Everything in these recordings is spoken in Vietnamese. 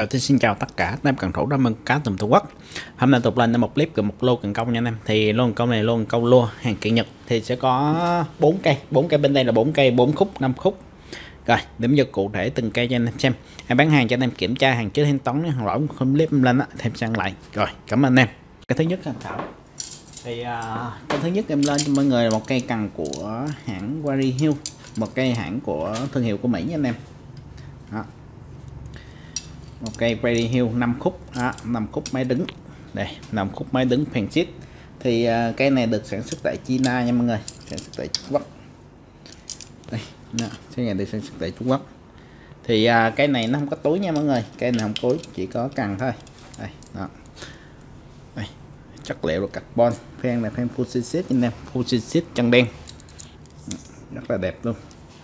Xin chào tất cả anh em cần thủ đam mê cá tầm Tổ Quốc. Hôm nay tục lên một clip của một lô cần câu nha anh em. Thì lô cần câu này lô cần câu lua hàng kiện Nhật thì sẽ có 4 cây bên đây là 4 cây 4 khúc 5 khúc. Rồi điểm giờ cụ thể từng cây cho anh em xem. Em bán hàng cho anh em kiểm tra hàng trước thanh toán hàng lỗi không clip lên á thêm sang lại. Rồi cảm ơn anh em. Cái thứ nhất tham khảo thì cái thứ nhất em lên cho mọi người là một cây cần của hãng Warrior Hill, một cây hãng của thương hiệu của Mỹ nha anh em. Đó. Một cây Warrior Hill 5 khúc, 5 khúc máy đứng. Đây, 5 khúc máy đứng Pensit. Thì cây này được sản xuất tại China nha mọi người, sản xuất tại Trung Quốc. Đây, cái này được sản xuất tại Trung Quốc. Thì cây này nó không có túi nha mọi người, cây này không túi, chỉ có cần thôi. Đây, đó. Đây, chất liệu là carbon, phen là phen Fujisit anh em, Fujisit chân đen. Rất là đẹp luôn.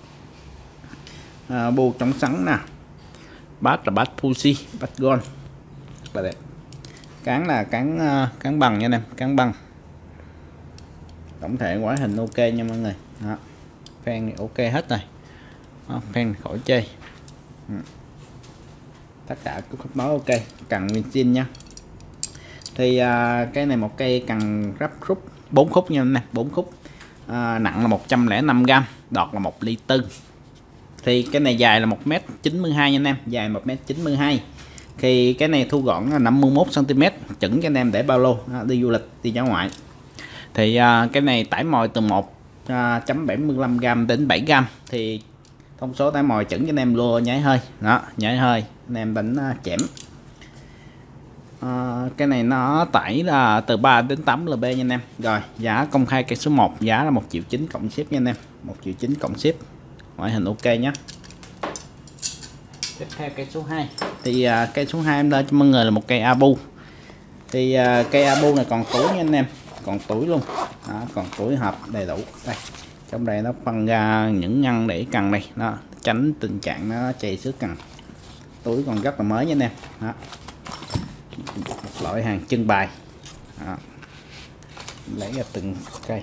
Bu chống sắn nè. Bát là bát Fuji, bát gold rất là đẹp. Cán là cán bằng nha anh em, cán bằng. Tổng thể ngoại hình ok nha mọi người. Đó. Phen ok hết rồi. Đó, phen khỏi chê. Tất cả các khớp nối ok, cần nguyên zin nha. Thì cái này một cây cần ráp khúc 4 khúc nha anh em, 4 khúc. Nặng là 105g, đọt là 1 ly tư. Thì cái này dài là 1m92 nha anh em, dài 1m92. Thì cái này thu gọn là 51 cm, chuẩn cho anh em để ba lô đi du lịch, đi dã ngoại. Thì cái này tải mồi từ 1.75g đến 7g. Thì thông số tải mồi chuẩn cho anh em lô nhảy hơi. Đó, nhảy hơi anh em đánh chẽm. Cái này nó tải là từ 3 đến 8 lb nha anh em. Rồi, giá công khai cây số 1 giá là 1.9 triệu cộng ship nha anh em, 1.9 triệu cộng ship. Ngoại hình ok nhé. Tiếp theo cây số 2 thì cây số 2 em lên cho mọi người là một cây Abu. Thì cây Abu này còn túi nha anh em, còn túi luôn. Đó, còn túi hộp đầy đủ. Đây, trong đây nó phân ra những ngăn để cần này, đó, tránh tình trạng nó chày xước cần. Túi còn rất là mới nha anh em. Đó. Một loại hàng trưng bày. Đó. Lấy ra từng cây.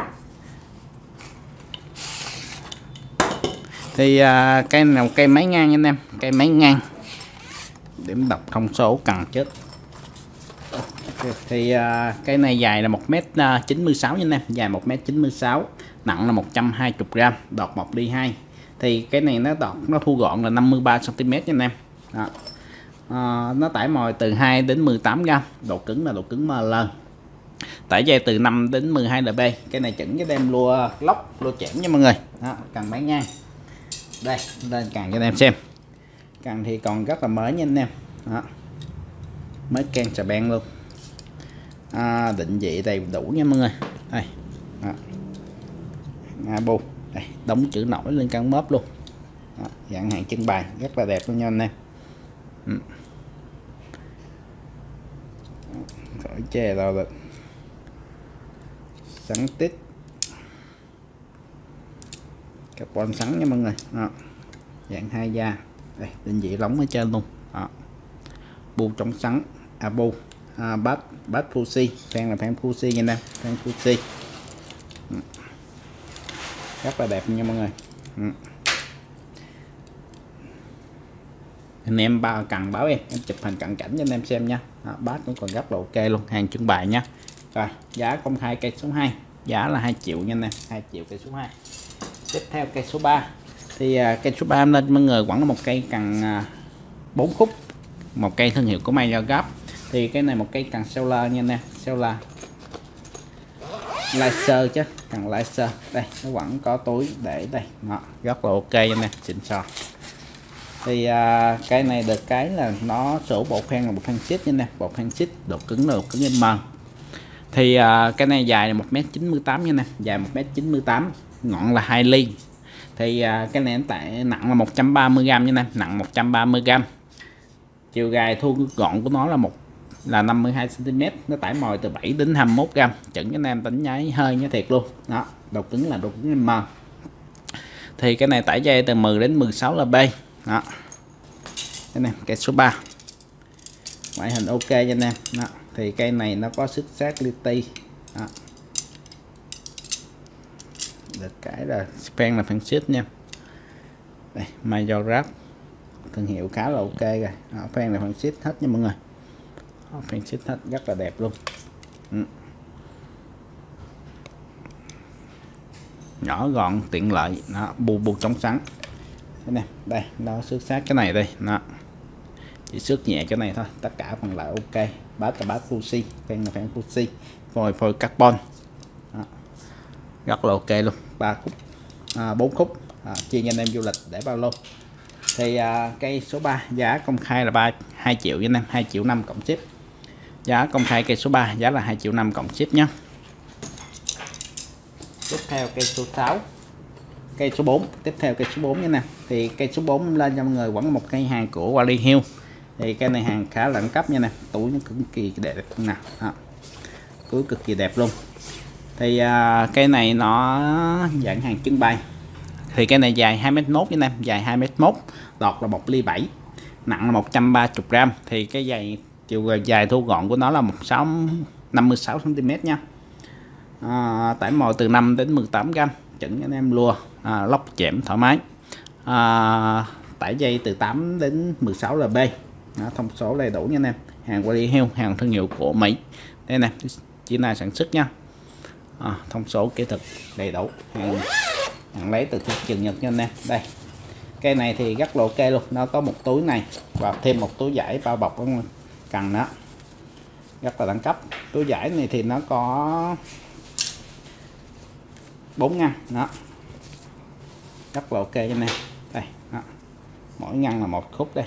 Thì cây này một cây máy ngang nha anh em, cây máy ngang. Điểm đọc thông số cần chết. Thì cây này dài là 1m96 nha anh em, dài 1m96, nặng là 120g, đọt 1 ly 2. Thì cái này nó đọt nó thu gọn là 53 cm nha anh em. Đó. Nó tải mồi từ 2 đến 18g, độ cứng là độ cứng ML. Tải dây từ 5 đến 12 lb. Cái này chuẩn với đem lua lóc, lua chẽm nha mọi người. Đó, cần máy ngang. Đây, lên càng cho anh em xem. Càng thì còn rất là mới nha anh em. Đó. Mới can xà beng luôn. Định vị đầy đủ nha mọi người. Đây. Đó. Abu. Đây, đóng chữ nổi lên căn mớp luôn. Đó, dạng hàng trưng bày rất là đẹp luôn nha anh em. Khỏi chè đâu được. Sắn tít. Carbon sắn nha mọi người. Đó. Dạng 2 da. Đây, định vị lóng ở trên luôn. Đó. Bu chống sắn Abu. Bát Fuji, phen là phen Fuji nha anh em, phen Fuji. Rất là đẹp nha mọi người. Anh em cần báo em chụp hình cận cảnh cho anh em xem nha. Bát cũng còn rất là ok luôn, hàng trưng bày nha. Rồi, giá công khai cây số 2 giá là 2 triệu nha anh em, 2 triệu cây số 2. Tiếp theo cây số 3 thì cây số 3 em lên mọi người vẫn là một cây cần 4 khúc, một cây thương hiệu của Mayor. Thì cái này một cây cần Solar nha anh em, Solar laser chứ, cần laser. Đây nó vẫn có túi để đây. Đó, rất là ok nha anh em, xịn sò. Thì cái này được cái là nó sổ bộ phen là bộ phen xít nha anh em, bộ phen xít, độ cứng là độ cứng M. Thì cái này dài là 1m98 nha anh em, dài 1m98, ngọn là 2 ly. Thì cái này tại nặng là 130g nha anh em, nặng 130g. Chiều dài thu gọn của nó là 52 cm, nó tải mồi từ 7 đến 21g, chuẩn cho anh em đánh nháy hơi nhá thiệt luôn. Đó, độ cứng là độ cứng M. Thì cái này tải dây từ 10 đến 16 lb. Đó. Cái này cây số 3. Ngoại hình ok cho anh em. Đó. Thì cây này nó có sức sát li ti. Đó. Được cái là span là phản xít nha. Đây, Mayor thương hiệu khá là ok rồi. Phen là phần xít hết nha mọi người, phen xít hết rất là đẹp luôn. Nhỏ gọn tiện lợi, nó bu chống sắn. Thế này, đây nó xước sát cái này đây, nó chỉ xước nhẹ cái này thôi, tất cả phần lại ok. Bát là bát Fuji, phen là phen Fuji, phôi carbon. Đó. Rất là ok luôn, 3 khúc 4 khúc, chia cho anh em du lịch để bao lô. Thì cây số 3 giá công khai là 2 triệu với anh em, 2 triệu 5 cộng ship. Giá công khai cây số 3 giá là 2 triệu 5 cộng ship nhé. Tiếp theo cây số 6, cây số 4, tiếp theo cây số 4 nha nè. Thì cây số 4 lên cho mọi người vẫn một cây hàng của Wally Hill. Thì cây này hàng khá là đẳng cấp nha nè, túi nó cực kỳ đẹp nè, túi cực kỳ đẹp luôn. Thì cây này nó dạng hàng trưng bày. Thì cây này dài 2m1 nha nè, dài 2m1, đọt là 1 ly 7, nặng là 130g. Thì cái chiều dài thu gọn của nó là 56 cm nha. Tải mồi từ 5 đến 18g, chỉnh anh em lùa, lóc chẻm thoải mái. Tải dây từ 8 đến 16 lb. Thông số đầy đủ nha anh em. Hàng Wally Hill, hàng thương hiệu của Mỹ. Đây nè, chỉ là sản xuất nha. Thông số kỹ thuật đầy đủ, hàng lấy từ thị trường Nhật nha anh em. Đây, cây này thì rất là ok luôn, nó có một túi này và thêm một túi vải bao bọc cần đó, rất là đẳng cấp. Túi vải này thì nó có 4 ngăn đó, rất là ok cho anh em. Đây đó. Mỗi ngăn là 1 khúc đây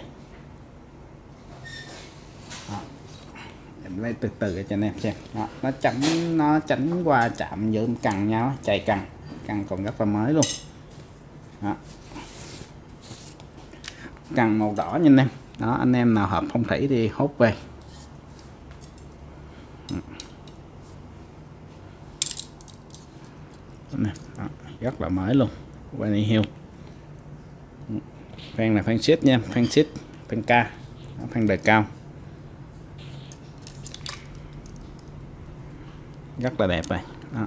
đó. Em lấy từ từ cho anh em xem đó. Nó tránh qua chạm giữa cần nhau, chạy cần còn rất là mới luôn đó. Cần màu đỏ nha anh em đó, anh em nào hợp phong thủy thì hốt về. Đó, rất là mới luôn, Wally Hill. Phen là phen xít nha, phen xít, phen K, phen đời cao, rất là đẹp rồi đó.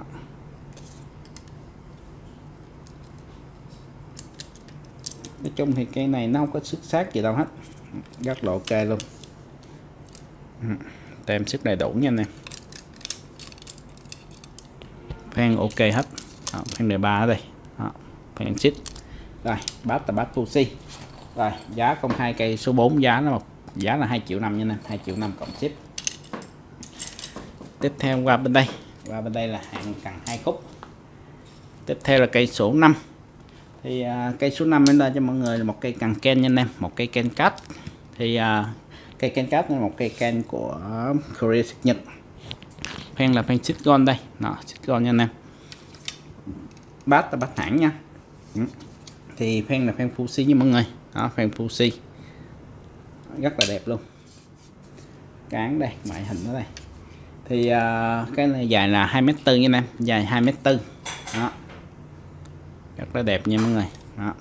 Nói chung thì cây này nó không có xước sát gì đâu hết, rất là ok luôn. Tem sức đầy đủ nha anh em, phen ok hết. Phen đời 3 ở đây đó, phen xít. Rồi bát là bát Fuji. Rồi giá công khai cây số 4 giá là 2 triệu 5 nha anh em, 2 triệu 5 cộng ship. Tiếp theo qua bên đây là hàng cần 2 khúc. Tiếp theo là cây số 5. Thì cây số 5 đến đây cho mọi người là một cây cần ken nha anh em, một cây ken cát. Thì cây ken cát là một cây ken của Korea Nhật. Phen là phen Sitgon đây, nó Sitgon nha anh em. Bát là bát hãng nha. Thì phen là phen Fuji với mọi người đó, phen Fuji rất là đẹp luôn. Cán đây, ngoại hình ở đây. Thì cái này dài là 2m4 nha anh em, dài 2m4 đó, rất là đẹp nha mọi người đó.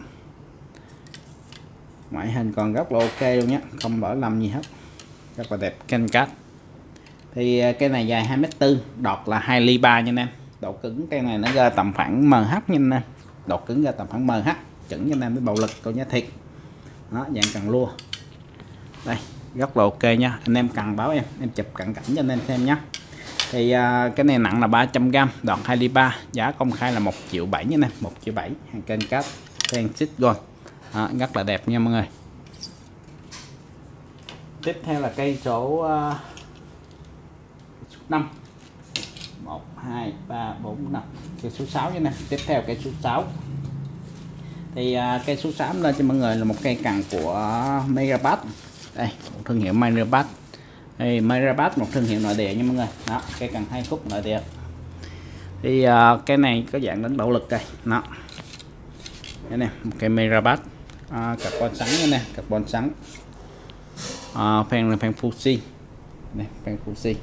Ngoại hình còn rất là ok luôn nhé, không lỗi lầm gì hết, rất là đẹp. Ken cát thì cái này dài 2m4, đọt là 2 ly 3 nha anh em. Độ cứng cây này nó ra tầm khoảng MH nha anh em, độ cứng ra tầm khoảng MH, chuẩn cho anh em với bạo lực coi nhá, thiệt đó, dạng cần lua đây, rất là ok nha. Anh em cần báo em chụp cận cảnh cho anh em xem nhé. Thì cái này nặng là 300g, đọt 2 ly 3, giá công khai là 1 triệu 7 nha nè, 1 triệu 7, hàng kênh cát phen Sitgon rất là đẹp nha mọi người. Tiếp theo là cây số 5, 1 2 3 4 5, cây số 6 nha nè. Tiếp theo cây số 6 thì cây số 6 lên cho mọi người là một cây cần của Megabat. Đây, một thương hiệu Megabat. Đây, Megabat một thương hiệu nội địa nha mọi người đó, cây cần 2 khúc nội địa. Thì cái này có dạng đánh bạo lực đây đó, đây nè, một cây Megabat carbon sắn nha nè, carbon sắn. Phen là phen Fuji này, phen Fuji.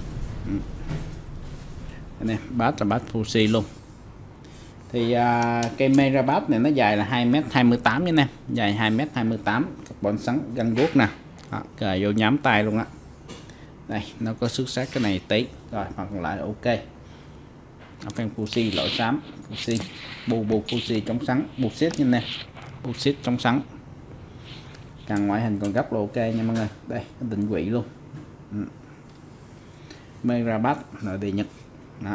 Đây nè, bát là bát Fuji luôn. Thì cây Megabat này nó dài là 2m28 nha nè, dài 2m28, carbon sắn găng guốc nè, cài vô nhám tay luôn á. Đây, nó có xước sát cái này tí, rồi phần lại ok. Phen Fuji lỗi xám, Fuji bu Fuji chống sắn, bu xít nha nè, bu xít chống sắn. Càng ngoại hình còn rất là ok nha mọi người. Đây cái định vị luôn. Megabat nội địa Nhật đó.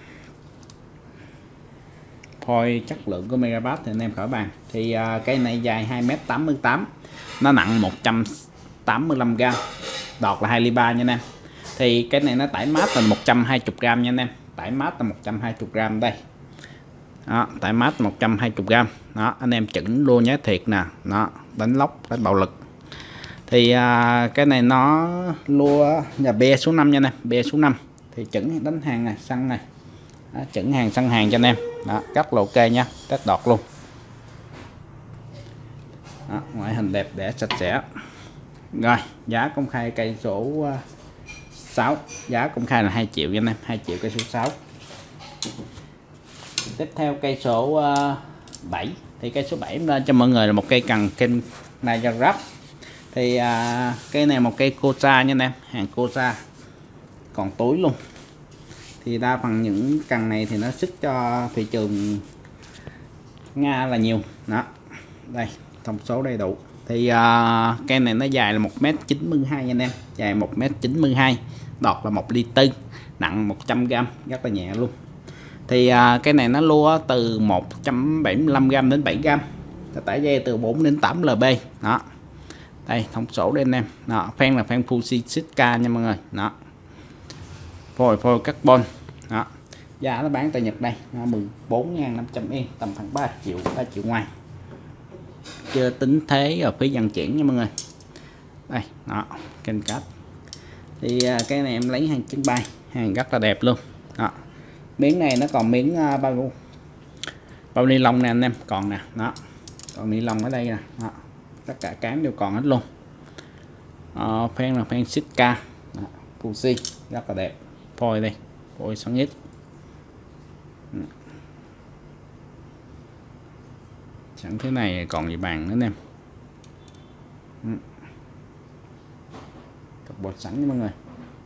Phôi chất lượng của Megabat thì anh em khỏi bàn. Thì cây này dài 2m88, nó nặng 185g, đọt là 2 ly 3 nha anh em. Thì cái này nó tải mát là 120g nha anh em, tải mát là 120g đây đó, tải mát 120g đó. Anh em chỉnh luôn nhé, thiệt nè đó, đánh lóc đánh bạo lực. Thì cái này nó lua nhà be số 5 nha anh em, be số 5 thì chỉnh đánh hàng này, săn này đó, chỉnh hàng săn hàng cho anh em đó, rất là ok nha, rất đọt luôn đó, ngoại hình đẹp đẽ sạch sẽ. Rồi giá công khai cây số 6, giá công khai là 2 triệu nha anh em, 2 triệu cây số 6. Tiếp theo cây số 7 thì cây số 7 lên cho mọi người là một cây cần kênh Niagara. Thì cây này một cây Kosa nha anh em, hàng Kosa còn túi luôn. Thì đa phần những cần này thì nó sức cho thị trường Nga là nhiều đó. Đây thông số đầy đủ. Thì cây này nó dài là 1m92 nha anh em, dài 1m92, đọt là 1 ly 4, nặng 100g, rất là nhẹ luôn. Thì cái này nó lua từ 175g đến 7g, tải dây từ 4 đến 8 lb đó. Đây thông số đây anh em đó, phen là phen Fuji Sitka nha mọi người đó, phôi carbon đó. Giá nó bán tại Nhật đây 14.500 yên, tầm khoảng 3 triệu ngoài, chưa tính thế ở phí vận chuyển nha mọi người. Đây đó, kênh cát. Thì cái này em lấy hàng trưng bày, hàng rất là đẹp luôn đó. Miếng này nó còn miếng bao ni lông nè anh em, còn nè đó, còn ni lông ở đây nè đó. Tất cả cám đều còn hết luôn. Phen là phen Sitka Fuji, rất là đẹp. Phôi đây, phôi sáng nhất. Sẵn thế này còn gì bàn nữa anh em. Cặp bột sẵn nha mọi người.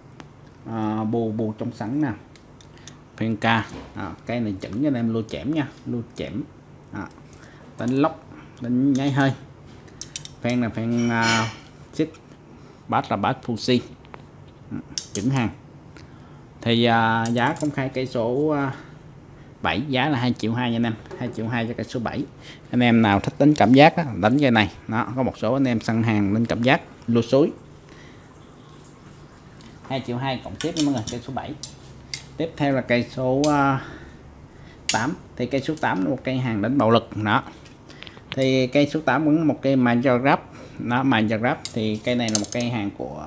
Bù trong sẵn nè. Phen K, cây này chỉnh cho anh em lô chẻm nha, lô chẻm. Đánh lóc, đánh nháy hơi. Phen là phen xích, bát là bát Fuji, chỉnh hàng. Thì giá công khai cây số 7 giá là 2 triệu 2 nha anh em, 2 triệu 2 cho cây số 7. Anh em nào thích đánh cảm giác đó, đánh cây này đó, có một số anh em săn hàng lên cảm giác lô suối 2 triệu 2 cộng tiếp nha mọi người, cây số 7. Tiếp theo là cây số 8. Thì cây số 8 là một cây hàng đánh bạo lực đó. Thì cây số 8 vẫn một cây Majarab đó, Majarab. Thì cây này là một cây hàng của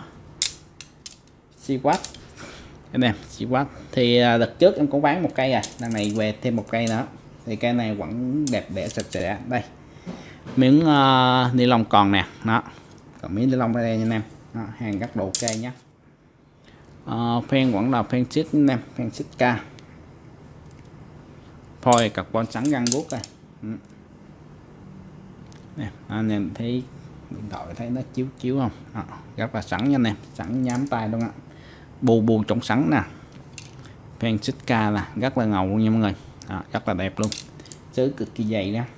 Siwat anh em, Siwat. Thì đợt trước em cũng bán một cây rồi, đằng này về thêm một cây nữa. Thì cây này vẫn đẹp đẽ sạch sẽ. Đây miếng ni lông còn nè đó, còn miếng ni lông ở đây nha anh em đó, hàng rất độ ok nhé. Phen vẫn là phen xích anh em, phen Sitka, phôi carbon sẵn găng guốc rồi. Anh em thấy điện thoại thấy nó chiếu không đó, rất là sẵn nha anh em, sẵn nhám tay luôn ạ. Bù trong sẵn nè, phen Sitka là rất là ngầu luôn nha mọi người đó, rất là đẹp luôn, sứ cực kỳ dày đó.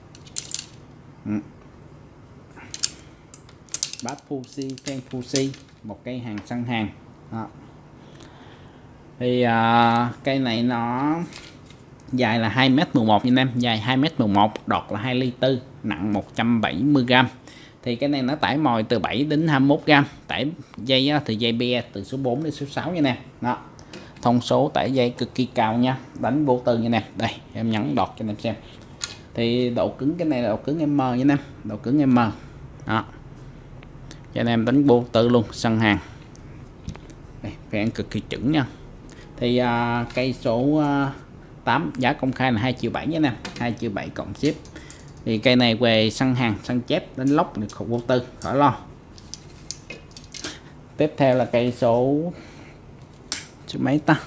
Bát Fuji, phen Fuji, một cây hàng săn hàng đó. Thì cây này nó dài là 2m11 nha anh em, dài 2m11, đọt là 2 ly 4, nặng 170g. Thì cái này nó tải mồi từ 7 đến 21g, tải dây thì dây be từ số 4 đến số 6 nha nè đó. Thông số tải dây cực kỳ cao nha, đánh vô tư nha nè. Đây em nhấn đọt cho anh em xem. Thì độ cứng cái này là độ cứng M nha anh em, độ cứng M đó, cho anh em đánh vô tư luôn, săn hàng. Đây, phen cực kỳ chuẩn nha. Thì cây số 8 giá công khai là 2 triệu 7 nha nè, 2 triệu 7 cộng ship. Thì cây này về săn hàng, săn chép, đánh lóc được vô tư, khỏi lo. Tiếp theo là cây số mấy ta?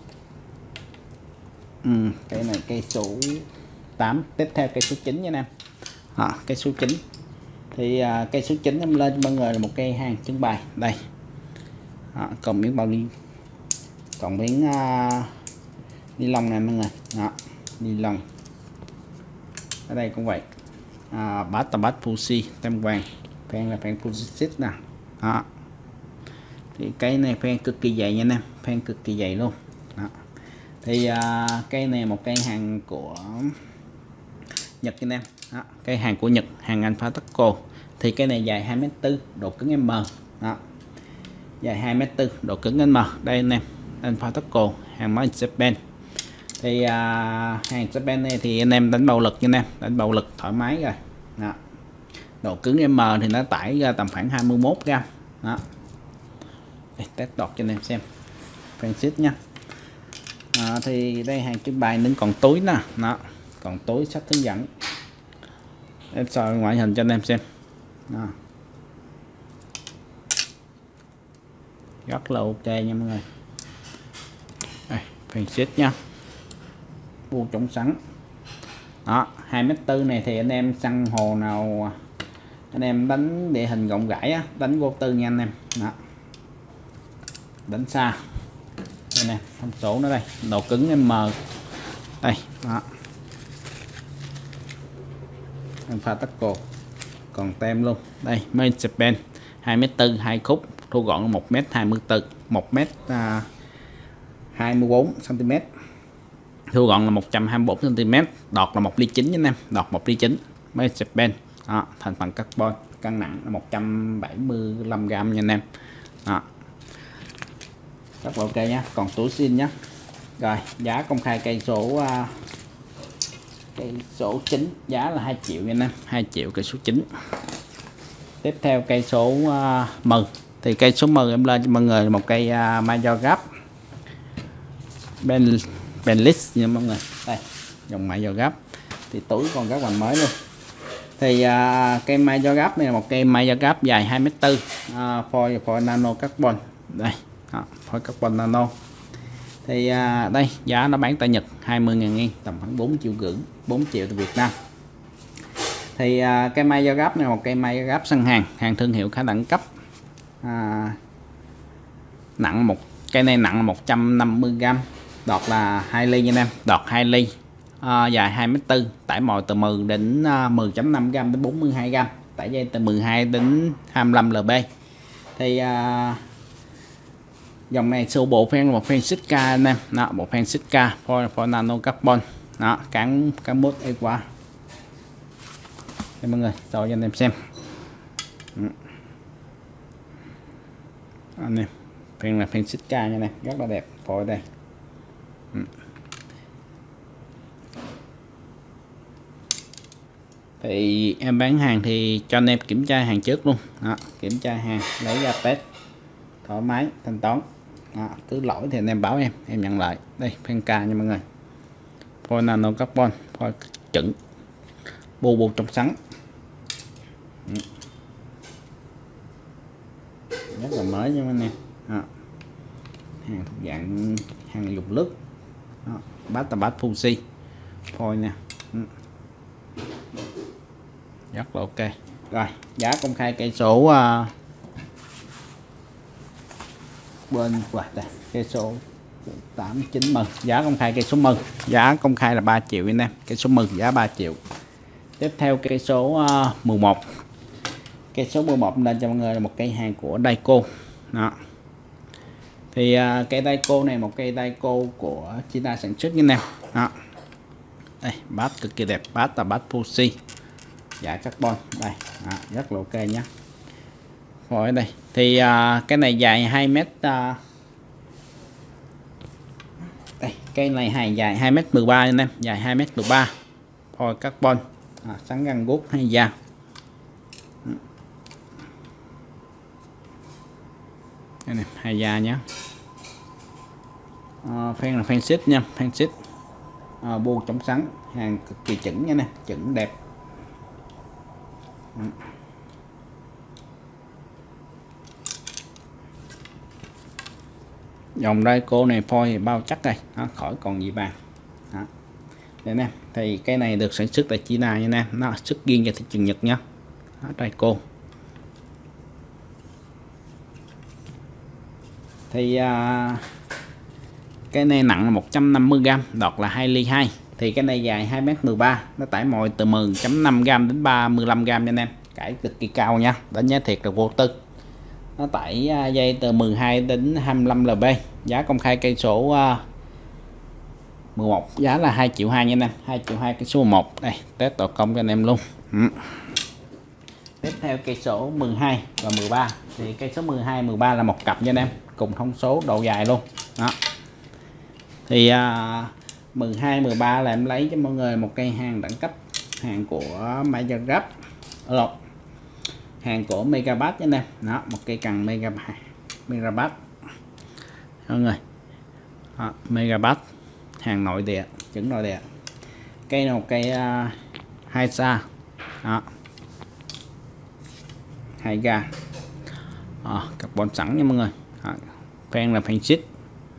Cây này cây số 8. Tiếp theo cây số 9 nha em. Cây số 9. Thì cây số 9 em lên mọi người là một cây hàng trưng bày đây. Còn miếng bao ni, còn miếng ni lông này mọi người đó, ni lông ở đây cũng vậy. Bát Fuji tem vàng Phen là phen Fujitsu nè. Đó. Thì cây này phen cực kỳ dày nha anh em, phen cực kỳ dày luôn. Đó. Thì cây này một cây hàng của Nhật anh em. Đó. Cây hàng của Nhật, hàng Alpha Taco. Thì cái này dài 2m4, độ cứng M. Đó. Dài 2m4, độ cứng M. Đây anh em, Alpha Taco, hàng mới Japan. Thì hàng Japan này thì anh em đánh bạo lực nha anh em, đánh bạo lực thoải mái rồi. Đó. Độ cứng M thì nó tải ra tầm khoảng 21g. Đó. Đây, test đọt cho anh em xem. Francis nha. Thì đây hàng trưng bày nên còn túi nè. Đó. Còn túi sách hướng dẫn. Em soi ngoại hình cho anh em xem. Đó. Rất là ok nha mọi người. Đây, Francis nha. Bu chống sắn. Đó, 2m4 này thì anh em săn hồ nào anh em đánh địa hình rộng rãi á, đánh vô tư nha anh em. Đó. Đánh xa. Đây nè, thông số nó đây, độ cứng M. Đây, đó. Alpha Taco. Còn tem luôn. Đây, Made in Japan, 2m4, 2 khúc, thu gọn là 1m24, 1m24cm. Thu gọn là 124cm, đọt là 1 ly 9 anh em, đọt 1 ly 9. Made in Japan. Đó, thành phần carbon, cân nặng là 175g nha anh em. Đó. Rất là ok nhá, còn túi zin nhá. Rồi, giá công khai cây số 9, giá là 2 triệu nha anh em, 2 triệu cây số 9. Tiếp theo cây số 10. Thì cây số 10 em lên cho mọi người một cây Major Gap Benlis nha mọi người. Đây, dòng Major Gap. Thì túi còn rất là mới luôn. Thì cây Major Gap này là một cây Major Gap dài 2m4, foil nano carbon. Đây, foil carbon nano. Thì đây, giá nó bán tại Nhật 20.000 yên, tầm khoảng 4,5 triệu, 4 triệu tại Việt Nam. Thì cây Major Gap này là một cây Major Gap săn hàng thương hiệu khá đẳng cấp. Cây này nặng là 150g, đọt là 2 ly nha anh em, đọt 2 ly. Dài 2m4, tải mồi từ 10 đến 10.5g đến 42g, tải dây từ 12 đến 25 lb. Thì dòng này số bộ phen là một phen Sitka anh em. Đó, một phen Sitka for nano carbon. Đó, cán mốt qua. Đây mọi người, soi cho anh em xem. Anh em, phen là phen Sitka nha anh em, rất là đẹp, phôi đây. Thì em bán hàng thì cho anh em kiểm tra hàng trước luôn. Đó, kiểm tra hàng, lấy ra test thoải mái, thanh toán. Đó, cứ lỗi thì anh em báo em nhận lại. Đây, phen K nha mọi người, phôi nano carbon, phôi chuẩn, bu trong sắn. Rất là mới nha anh em. Đó. Hàng thuộc dạng hàng dùng lướt. Bát Fuji phôi nè. Rất là ok. Rồi, giá công khai cây số bên đây, cây số 89M, giá công khai cây số 10, giá công khai là 3 triệu anh em, cây số 10 giá 3 triệu. Tiếp theo cây số 11. Cây số 11 lên cho mọi người là một cây hàng của Daico. Đó. Thì cây Daico này một cây Daico của China sản xuất nha anh em. Đó. Đây, bát cực kỳ đẹp, bát là bát Fuji, dạ carbon đây. Đó, rất là ok nhé. Rồi đây thì cái này dài 2m. Đây, cây này dài 2m13 anh em, dài 2m13, phôi carbon, sắn găng guốc hay da. Đây này, hay da nhé. Phen là phen xích nha, phen xích. Bu chống sắn, hàng cực kỳ chuẩn nha nè, chuẩn đẹp. Dòng Daico này phôi bao chắc đây, khỏi còn gì bàn. Đây nè, thì cái này được sản xuất tại China nha nè, nó xuất riêng cho thị trường Nhật nhá. Daico. Thì cái này nặng là 150g, đọt là 2 ly 2. Thì cái này dài 2m13, nó tải mồi từ 10.5g đến 35g nha anh em. cãi cực kỳ cao nha, đánh giá thiệt là vô tư. Nó tải dây từ 12 đến 25 lb, giá công khai cây số 11 giá là 2,2 triệu nha anh em, 2,2 triệu cây số 11. Đây test tổ công cho anh em luôn. Tiếp theo cây số 12 và 13 thì cây số 12 13 là một cặp nha anh em, cùng thông số độ dài luôn đó. Thì 12 13 là em lấy cho mọi người một cây hàng đẳng cấp, hàng của Megagraph, hàng của Megabass nha anh em đó, một cây cần Megabass mọi người đó, Megabass hàng nội địa, chuẩn nội địa. Cây này một cây 2 xa đó, 2 ga carbon sẵn nha mọi người. Phen là phen xích,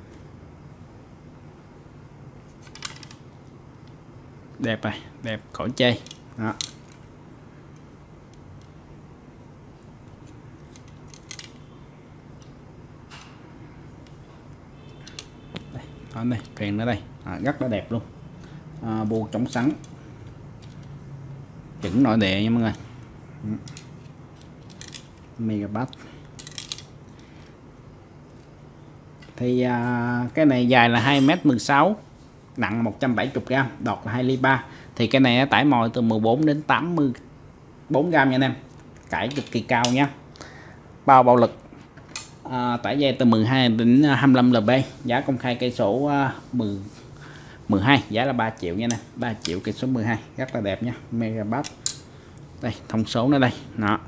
đẹp này, đẹp khỏi chê đó. Đây phen ở đây rất là đẹp luôn, bu chống sắn chuẩn nội địa nha mọi người. Megabass thì cái này dài là 2m16, nặng 170g, đọt là 2,3 ly. Thì cái này tải mồi từ 14 đến 84g nha anh em, cãi cực kỳ cao nha. Bao lực tải dây từ 12 đến 25 lb, giá công khai cây số 12 giá là 3 triệu nha anh em, 3 triệu cây số 12, rất là đẹp nha. Megabass đây, thông số nó đây đó,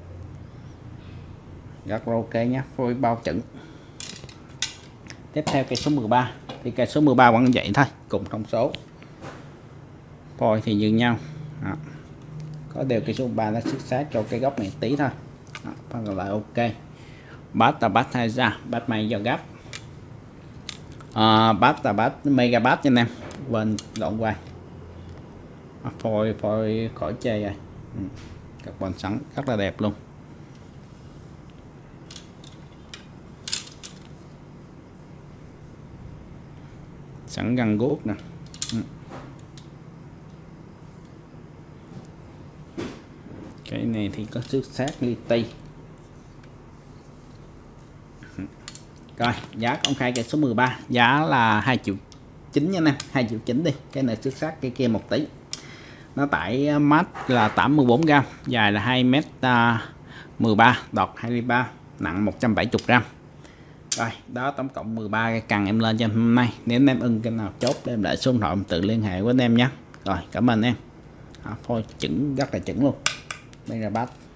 rất là ok nhé, phôi bao chuẩn. Tiếp theo cây số 13 thì cây số 13 vẫn vậy thôi, cùng thông số, phôi thì như nhau đó. Có điều cây số 13 nó xích sát cho cái góc này tí thôi đó, còn lại ok. Bass là bass hay ra, bass may do gấp, bass là bass Megabass cho anh em, bên đoạn quay phôi khỏi chê rồi. Carbon sẵn rất là đẹp luôn. Sẵn găng guốc nè. Cái này thì có xước sát li ti. Rồi giá công khai cây số 13 giá là 2,9 triệu nha nè, 2,9 triệu đi. Cái này xước sát cái kia một tí. Nó tải max là 84g, dài là 2m13, đọt 2,3 ly, nặng 170g. Rồi đó, tổng cộng 13 cái cần em lên cho hôm nay. Nếu anh em ưng cái nào chốt để em để số điện thoại tự liên hệ với anh em nhé. Rồi cảm ơn em. Phôi chuẩn rất là chuẩn luôn. Đây là bát.